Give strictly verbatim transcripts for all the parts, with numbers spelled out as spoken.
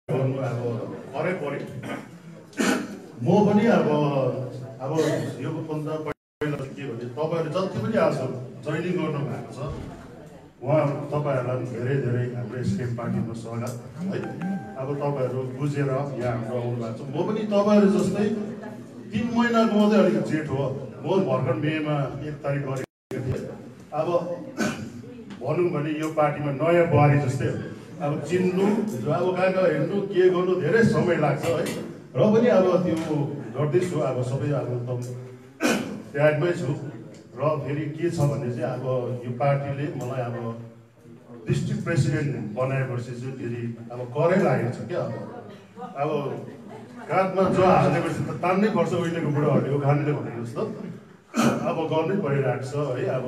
गर्नु अब करै पर्यो। म पनि अब अब यो भन्दा पहिला के भने तपाईँहरू जति पनि आज जोइनिङ गर्नु भएको छ उहाँ तपाईँहरूलाई धेरै धेरै हाम्रो एसकेएम पार्टीमा स्वागत है। अब तपाईँहरू बुझेर यहाँ हाम्रो आउनु भएको छ। म पनि तपाईँहरू जस्तै तिन महिनाको मात्रै अलिक जेठ हो। म भर्खर मेमा एक तारिक गरेको थिएँ। अब भनौँ भने यो पार्टीमा नयाँ बुहारी जस्तै हो। अब चिन्नु अब कहाँ कहाँ हिँड्नु के गर्नु धेरै समय लाग्छ है। र पनि अब त्यो गर्दैछु। अब सबै अब एकदम तयारीमै छु। र फेरि के छ भने चाहिँ अब यो पार्टीले मलाई अब डिस्ट्रिक्ट प्रेसिडेन्ट बनाएपछि चाहिँ फेरि अब करै लागेको छ क्या। अब अब काठमा जो हालेपछि त तान्नै पर्छ। उहिलेको बुढाहरूले उखानले भनेको जस्तो अब गर्नै परिरहेको छ है। अब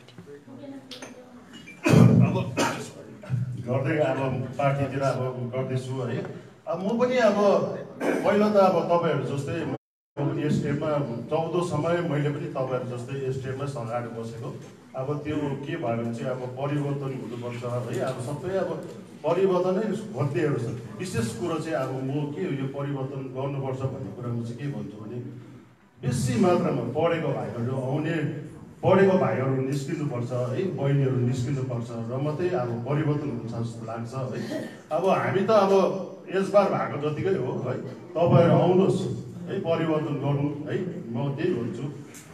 अब गर्दै अब पार्टीतिर अब गर्दैछु है। अब म पनि अब पहिला त अब तपाईँहरू जस्तै म पनि एसटिएममा चौध समय मैले पनि तपाईँहरू जस्तै एसटिएममै सँगाएर बसेको। अब त्यो के भयो भने चाहिँ अब परिवर्तन हुनुपर्छ है। अब सबै अब परिवर्तनै खोज्दैहरू छ। विशेष कुरो चाहिँ अब म के यो परिवर्तन गर्नुपर्छ भन्ने कुरामा चाहिँ के भन्छु भने बेसी मात्रामा पढेको भाइहरू आउने पढेको भाइहरू निस्किनुपर्छ है। बहिनीहरू निस्किनुपर्छ र मात्रै अब परिवर्तन हुन्छ जस्तो लाग्छ है। अब हामी त अब यसबार भएको जतिकै हो है। तपाईँहरू आउनुहोस् है, परिवर्तन गरौँ है। म त्यही भन्छु।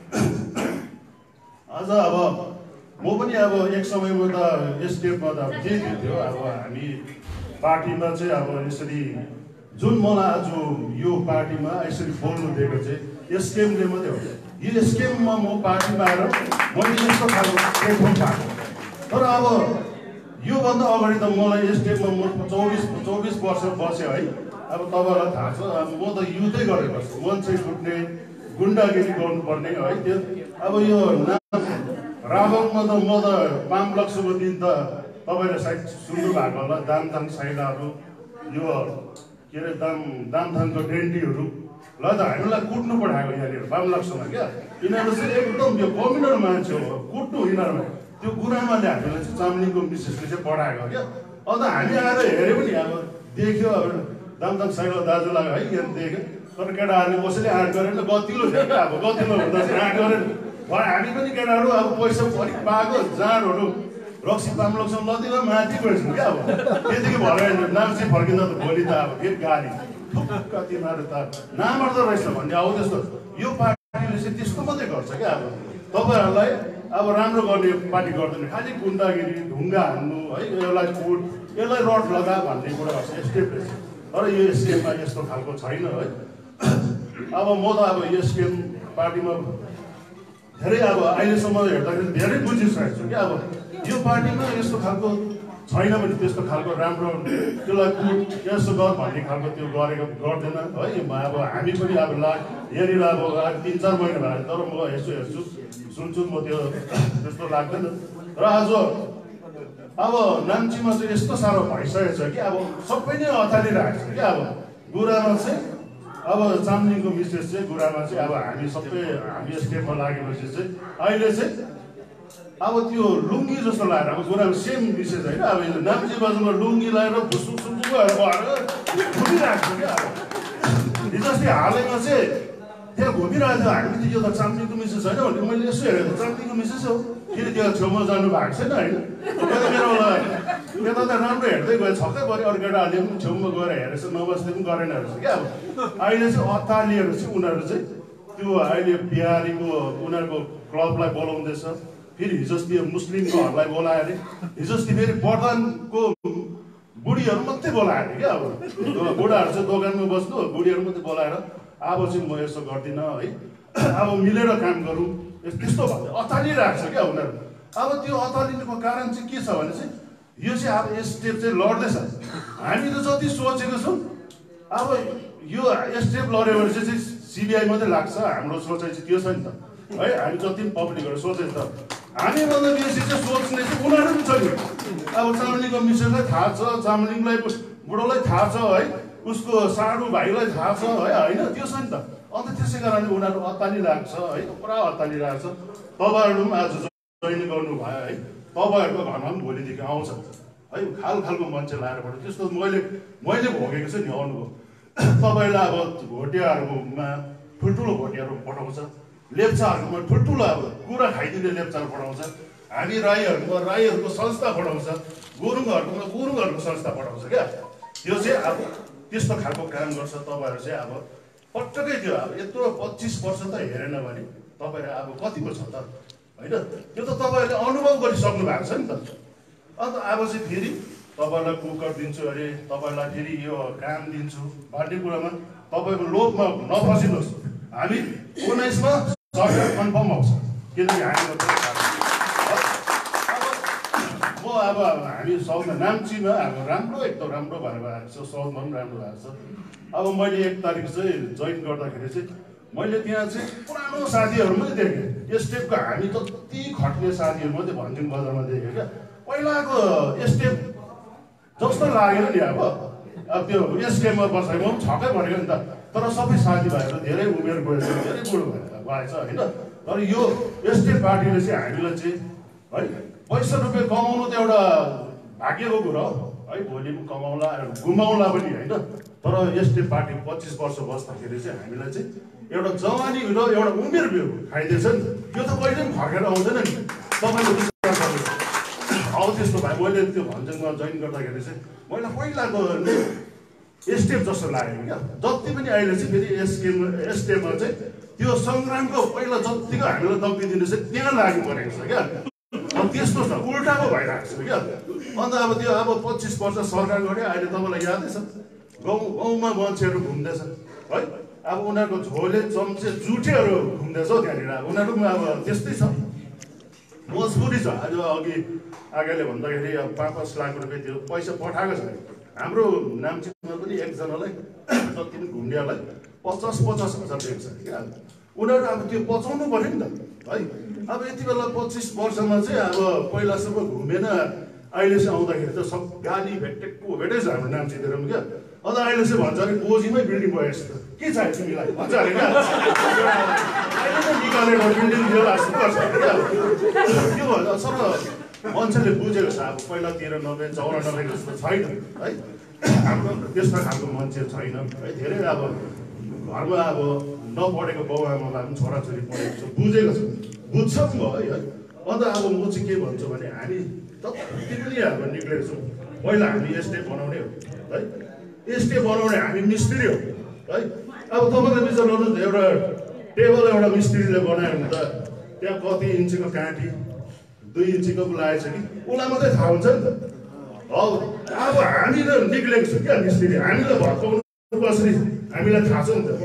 अझ अब म पनि अब एक समयमा त एसटिएफमा त अब के थियो अब हामी पार्टीमा चाहिँ अब यसरी जुन मलाई आज यो पार्टीमा यसरी बोल्नु दिएको चाहिँ एसकेएमले मात्रै हो। यो एसकेएममा म पार्टीमा आएर मैले यस्तो खालको प्लेटफर्म पाएको। तर अब योभन्दा अगाडि त मलाई एसकेएममा म चौबिस चौबिस वर्ष बसेँ है। अब तपाईँलाई थाहा छ अब म त युद्धै गरेको छु। मान्छे कुट्ने गुन्डागिरी गर्नुपर्ने है। त्यो अब यो रावणमा त म त पाम लक्ष्मीको दिन त तपाईँले सायद सुन्नु भएको होला। दामथाङ साइलाहरू यो के अरे दाम दामथाङको डेन्टीहरू ल त हामीलाई कुट्नु पठाएको यहाँनिर पाम लक्ष्मीमा क्या। यिनीहरू चाहिँ एकदम यो कम्युनल मान्छे हो। कुट्नु यिनीहरूमा त्यो गुरामाले हामीलाई चाहिँ चाम्लिङको मिसेसले चाहिँ पठाएको क्या। अन्त हामी आएर हेऱ्यो पनि अब देख्यो अब दामथाङ साइला दाजुलाई है। यहाँ देख्यो तर केटाहरूले कसैले आँट गरेन। गतिलो थियो क्या। अब गतिलो हुँदा चाहिँ आँट गरेन। हामी पनि केटाहरू अब पैसा अलिक पाएको जाँडहरू रक्सी पाम लक्ष्मी नदीमा माथि गएछौँ क्या। अब त्यतिकै भएर नाम्ची फर्किँदा त भोलि त अब फेरि गाडी कति मारे त नामर्दो रहेछ भन्ने आउ त्यस्तो। यो पार्टीले चाहिँ त्यस्तो मात्रै गर्छ क्या। अब तपाईँहरूलाई अब राम्रो गर्ने पार्टी गर्दैन। खालि गुन्डागिरी ढुङ्गा हान्नु है। यसलाई कुट यसलाई रड लगा भन्ने कुरा गर्छ एसकेएमले। तर यो एसकेएममा यस्तो खालको छैन है। अब म त अब एसकेएम पार्टीमा धेरै अब अहिलेसम्म हेर्दाखेरि धेरै बुझिसकेको छु क्या। अब यो पार्टीमा यस्तो खालको छैन भने त्यस्तो खालको राम्रो त्यसलाई कुट यसो गर भन्ने खालको त्यो गरेको गर्दैन है। अब हामी पनि अब ला यहाँनिर अब तिन चार महिना भयो तर म हेर्छु हेर्छु सुन्छु म त्यो त्यस्तो लाग्दैन। र आज अब नाम्चीमा चाहिँ यस्तो साह्रो भइसकेको छ कि अब सबै नै अथालिरहेको छ क्या। अब गुरामा चाहिँ अब चाम्लिङको मिसेस चाहिँ गुरामा चाहिँ अब हामी सबै हामी एसकेएममा लागेपछि चाहिँ अहिले चाहिँ अब त्यो लुङ्गी जस्तो लगाएर अब गुरामा सेम मिसेस होइन। अब यो नाम्ची बजारमा लुङ्गी लगाएर भुसुक सुसुक भएर घुमिरहेको छ क्या। हिजो अस्ति हालैमा चाहिँ त्यहाँ घुमिरहेको थियो। हामी त यो त चाम्लिङको मिसेस होइन भने मैले यसो हेरेको चाम्लिङको मिसेस हो। फेरि त्यो छेउमा जानु भएको छैन होइन। मेरो यता त राम्रो हेर्दै गयो छक्कै पऱ्यो। अरू केटाहरूले पनि छेउमा गएर हेरेछ नबस्दै पनि गरेन रहेछ क्या। अब अहिले चाहिँ अत्तालिएर चाहिँ उनीहरू चाहिँ त्यो अहिले बिहारीको उनीहरूको क्लबलाई बोलाउँदैछ। फेरि हिजो अस्ति मुस्लिमकोहरूलाई बोलायो अरे। हिजो अस्ति फेरि प्रधानको बुढीहरू मात्रै बोलायो अरे क्या। अब बुढाहरू चाहिँ दोकानमा बस्नु बुढीहरू मात्रै बोलाएर अब चाहिँ म यसो गर्दिनँ है। अब मिलेर काम गरौँ त्यस्तो भन्दै अत्तालिरहेको छ क्या उनीहरू। अब त्यो अत्तालिनुको कारण चाहिँ के छ भने चाहिँ यो चाहिँ अब एसटिएफ चाहिँ लड्दैछ। हामी त जति सोचेको छौँ अब यो एसटिएफ लड्यो भने चाहिँ सिबिआई मात्रै लाग्छ। हाम्रो सोचाइ चाहिँ त्यो छ नि त है। हामी जति पनि पब्लिकहरू सोचेको छ हामीभन्दा बेसी चाहिँ सोच्ने चाहिँ उनीहरू पनि छ नि। अब चामलिङको मिसेसलाई थाहा छ। चामलिङलाई बुढोलाई थाहा छ है। उसको साडु भाइलाई थाहा छ है होइन। त्यो छ नि त। अन्त त्यसै कारणले उनीहरू अत्तालिरहेको छ है। पुरा अत्तालिरहेको छ। तपाईँहरू पनि आज जोइन गर्नु भयो है। तपाईँहरूको घरमा पनि भोलिदेखि आउँछ। है खाल खालको मान्छे लाएर पठाउँछ त्यस्तो मैले मैले भोगेको छु नि अनुभव तपाईँलाई अब भोटियाहरूकोमा ठुल्ठुलो भोटियाहरू पठाउँछ लेप्चाहरूकोमा ठुल्ठुलो अब कुरा खाइदिने लेप्चाहरू पठाउँछ हामी राईहरूकोमा राईहरूको संस्था पठाउँछ गुरुङहरूकोमा गुरुङहरूको संस्था पठाउँछ क्या त्यो चाहिँ अब त्यस्तो खालको काम गर्छ तपाईँहरू चाहिँ अब पटक्कै त्यो अब यत्रो पच्चिस वर्ष त हेरेन भने तपाईँहरू अब कतिको छ त होइन त्यो त तपाईँहरूले अनुभव गरिसक्नु भएको छ नि त अन्त अब चाहिँ फेरि तपाईँलाई कुकर दिन्छु अरे तपाईँलाई फेरि यो काम दिन्छु भन्ने कुरामा तपाईँको लोभमा नफसिनुहोस् हामी उन्नाइसमा सरकार कन्फर्म आउँछ किनकि हामी म अब हामी साउथमा नाम्चीमा अब राम्रो एकदम राम्रो भएर आएको छ साउथमा पनि राम्रो भएको छ अब मैले एक तारिक चाहिँ जोइन गर्दाखेरि चाहिँ मैले त्यहाँ चाहिँ पुरानो साथीहरू मात्रै देखेँ एसटिएफको हामी जति खट्ने साथीहरू मात्रै भन्जिङ बजारमा देखेँ क्या पहिलाको एसटिएफ जस्तो लागेन नि अब अब त्यो एसटिएफमा बसेको पनि छक्कै परेको नि त तर सबै साथीभाइहरू धेरै उमेर गएछ धेरै बुढो भएर गएछ होइन तर यो एसटिएफ पार्टीले चाहिँ हामीलाई चाहिँ है पैसा रुपियाँ कमाउनु त एउटा भाग्यको कुरा हो है भोलि पनि कमाउला गुमाउला पनि होइन तर एसटिएफ पार्टी पच्चिस वर्ष बस्दाखेरि चाहिँ हामीलाई चाहिँ एउटा जवानी र एउटा उमेर खाइदिएछ नि यो त कहिले पनि फर्केर आउँदैन नि तपाईँले विश्वास गर्नु अब त्यस्तो भयो मैले त्यो भन्ज्याङमा जोइन गर्दाखेरि चाहिँ मैले पहिलाको एसटिएफ जस्तो लागेको क्या जति पनि अहिले चाहिँ फेरि एसकेम एसटिएफमा चाहिँ त्यो सङ्ग्रामको पहिला जतिको हामीलाई दम्बिदिनु चाहिँ त्यहाँ लागु परेको छ क्या अब त्यस्तो छ उल्टाको भइरहेको छ क्या अन्त अब त्यो अब पच्चिस वर्ष सरकार गऱ्यो अहिले तपाईँलाई यादै छ गाउँ गाउँमा मान्छेहरू घुम्दैछ है अब उनीहरूको झोले चम्चे जुठेहरू घुम्दैछ हौ त्यहाँनिर अब उनीहरू पनि अब त्यस्तै छ मजबुरी छ आज अघि आगाले भन्दाखेरि अब पाँच पाँच लाख रुपियाँ त्यो पैसा पठाएको छ हाम्रो नाम्चीमा पनि एकजनालाई जति पनि घुम्नेहरूलाई पचास पचास हजार दिएको छ क्या उनीहरू अब त्यो पचाउनु पऱ्यो नि त है अब यति बेला पच्चिस वर्षमा चाहिँ अब पहिलासम्म घुमेन अहिले चाहिँ आउँदाखेरि त सब गाली भेटेको भेटै छ हाम्रो नाम्चीतिर पनि क्या अन्त अहिले चाहिँ भन्छ अरे गोजीमै बिल्डिङ भयो यस्तो के चाहियो तिमीलाई भन्छ अरे क्या अहिले चाहिँ निकालेर बिल्डिङ दिएर जस्तो गर्छ क्या त्यो भन्छ सर मान्छेले बुझेको छ अब पहिलातिर नब्बे चौरानब्बे जस्तो छैन है हाम्रो त्यस्तो खालको मान्छे छैन है धेरै अब घरमा अब नपढेको बाउ आमालाई पनि छोराछोरी पढेको छ बुझेको छ बुझ्छ पनि भयो है अन्त अब म चाहिँ के भन्छु भने हामी जति पनि अब निक्लेको छौँ पहिला हामी एसटिएफ बनाउने हो है एसटिएफ बनाउने हामी मिस्त्री हो है अब तपाईँले विचार गर्नुहोस् एउटा टेबल एउटा मिस्त्रीले बनायो भने त त्यहाँ कति इन्चीको काँटी दुई इन्चीको पो लागेको छ कि उसलाई मात्रै थाहा हुन्छ नि त हौ अब हामीले निक्लेको छु क्या मिस्त्री हामीले भत्काउनु कसरी हामीलाई थाहा छ नि त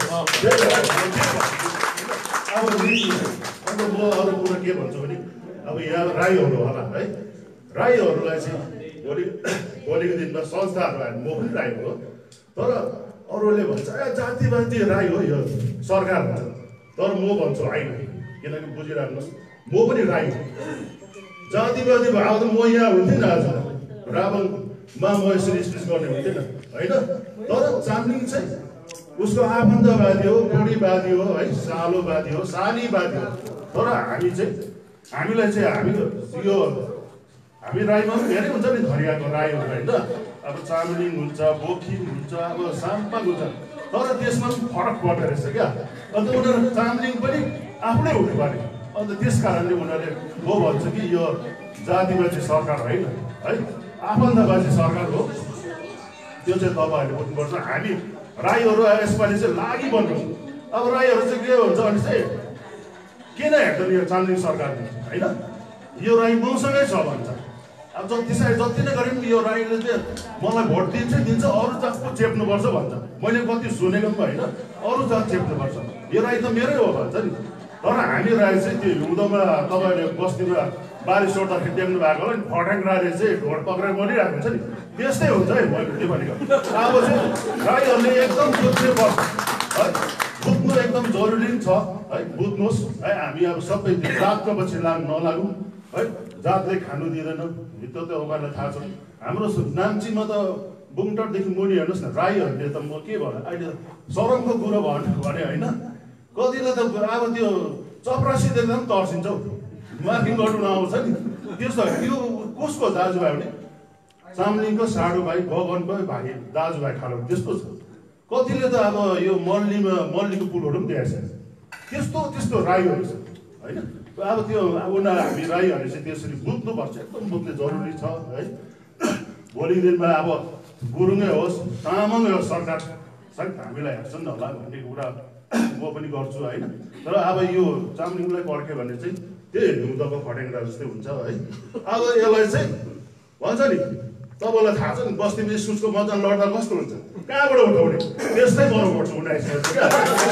अब अन्त म अरू कुरा के भन्छु भने अब यहाँ राईहरू होला है राईहरूलाई चाहिँ भोलि भोलिको दिनमा संस्थाहरू आयो म पनि राई हो तर अरूले भन्छ ए जातिवादी राई हो यो सरकार भन्छ तर म भन्छु होइन किनकि बुझिराख्नुहोस् म पनि राई हो जातिवादी भयो त म यहाँ हुन्थेँ नि आज रावणमा म यसरी स्पिच गर्ने हुन्थेन होइन तर चामलिङ चाहिँ उसको आफन्तवादी हो टोडीवादी हो है सालोवादी हो सानीवादी हो तर हामी चाहिँ हामीलाई चाहिँ हामी यो हामी राईमा पनि धेरै हुन्छ नि धरियाको राईहरू होइन अब चामलिङ हुन्छ बोखिम हुन्छ अब साम्पाङ हुन्छ तर त्यसमा पनि फरक पर्दो रहेछ क्या अन्त उनीहरू चामलिङ पनि आफ्नै हुनु पर्ने अन्त त्यस कारणले उनीहरूले म भन्छु कि यो जातिवादी सरकार होइन है आफन्तवादी सरकार हो त्यो चाहिँ तपाईँहरूले बुझ्नुपर्छ हामी राईहरू यसपालि चाहिँ लागि बन्नु अब राईहरू चाहिँ के हुन्छ भने चाहिँ किन हेर्दैन यो चामलिङ सरकारले होइन यो राई मसँगै छ भन्छ अब जति चाहिँ जति नै गरे पनि यो राईले चाहिँ मलाई भोट दिन्छ दिन्छ अरू जातको चेप्नुपर्छ भन्छ मैले कति सुनेको पनि होइन अरू जात चेप्नुपर्छ यो राई त मेरै हो भन्छ नि तर हामी राई चाहिँ त्यो हिउँदोमा तपाईँले बस्तीमा बारी सोड्दाखेरि देख्नु भएको होला नि फट्याङ राईले चाहिँ ढोड पक्रेर गरिरहेको हुन्छ नि त्यस्तै हुन्छ है मैले त्यो भनेको अब चाहिँ राईहरूले एकदम बुझ्नुपर्छ है बुझ्नु एकदम जरुरी छ है बुझ्नुहोस् है हामी अब सबै जातको पछि लाग नलागौँ है जातले खानु दिँदैन त्यो त उहाँहरूलाई थाहा छ हाम्रो नाम्चीमा त बुङटरदेखि मुनि हेर्नुहोस् न राईहरूले त म के भन्नु अहिले सरमको कुरो भन्नु भने होइन कतिले त अब त्यो चपरासी देख्दा पनि तर्सिन्छ हौ मार्किङ गर्नु नआउँछ नि त्यस्तो त्यो कसको दाजुभाइ भने चामलिङको साडो भाइ गगनको भाइ दाजुभाइ खानु त्यस्तो छ। कतिले त अब यो मल्लीमा मल्लीको पुलहरू पनि देखाएको छ त्यस्तो त्यस्तो राईहरू छ होइन। अब त्यो अब उनीहरू हामी राईहरूले चाहिँ त्यसरी बुझ्नुपर्छ, एकदम बुझ्ने जरुरी छ है। भोलिको दिनमा अब गुरुङै होस् तामाङै होस् सरकार सायद हामीलाई हेर्छन् न होला भन्ने कुरा म पनि गर्छु होइन। तर अब यो चामलिङलाई पर्ख्यो भने चाहिँ त्यही हिउँदको फटेङ्ग्रा जस्तै हुन्छ है। अब यसलाई चाहिँ भन्छ नि तपाईँलाई थाहा छ नि बस्तीमा इस्कुसको मजा लड्दा कस्तो हुन्छ, कहाँबाट उठाउने त्यस्तै बनाउनुपर्छ उन्नाइसमा क्या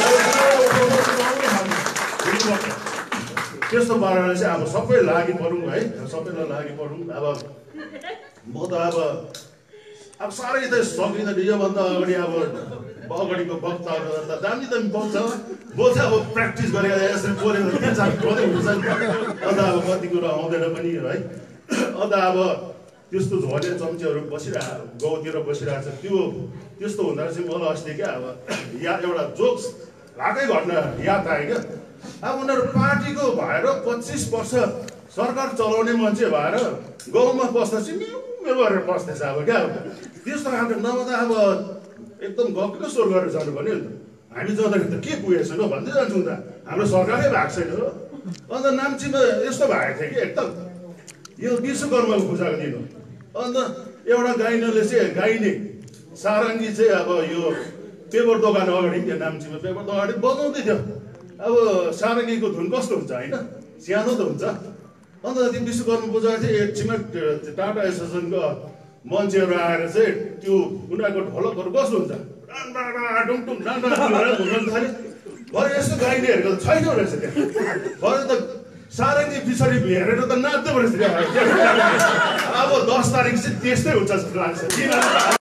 त्यस्तो पाराले चाहिँ अब सबै लागि परौँ है, सबैलाई लागि परौँ। अब म त अब अब साह्रै त सकिँदैन, योभन्दा अगाडि अब अगाडिको वक्ताहरू त दामी दामी बोल्छ बोल्छ अब प्र्याक्टिस गरेर यसरी बोलेर बोल्दै हुन्छ नि। अन्त अब कति कुरा आउँदैन पनि है। अन्त अब त्यस्तो झोले चम्चीहरू बसिरहेको गाउँतिर बसिरहेको छ त्यो त्यस्तो हुँदा चाहिँ मलाई अस्ति क्या अब या एउटा जोक्स भएकै घटना याद आयो क्या। अब उनीहरू पार्टीको भएर पच्चिस वर्ष सरकार चलाउने मान्छे भएर गाउँमा बस्दा चाहिँ मेरो गरेर बस्दैछ अब क्या। त्यस्तो खालको नभए त अब एकदम गग्लो स्वर गरेर जानु पर्ने नि त। हामी जाँदाखेरि त के पुगेको छैन भन्दै जान्छौँ त, हाम्रो सरकारै भएको छैन हो। अन्त नाम्चीमा यस्तो भएको थियो कि एकदम यो विश्वकर्माको पूजाको दिन हो। अन्त एउटा गाइनले चाहिँ गाइने सारङ्गी चाहिँ अब यो पेपर दोकान अगाडि त्यो नाम्चीमा पेपर दोकान अगाडि बजाउँदै थियो। अब सारङ्गीको धुन कस्तो हुन्छ होइन, सानो त हुन्छ। अन्त त्यो विश्वकर्मा पूजा चाहिँ एकछिनमा टाटा एसोसिएसनको मान्छेहरू आएर चाहिँ त्यो उनीहरूको ढोलकहरू कस्तो हुन्छ डुङटुङ डाँडा घुम्नु थाल्यो। भरे यस्तो गाइनेहरूको त छैन रहेछ त्यहाँ। भरे त सारङ्गी पछाडि हेरेर त नाच्दै रहेछ। अब दस तारिक चाहिँ त्यस्तै हुन्छ जस्तो लाग्छ किन